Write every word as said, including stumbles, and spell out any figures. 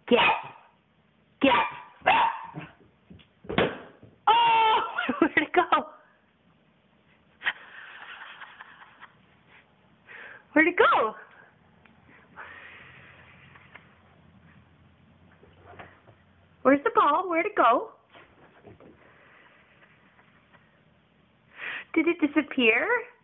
Get. Get. Oh! Where'd it go? Where'd it go? Where's the ball? Where'd it go? Did it disappear?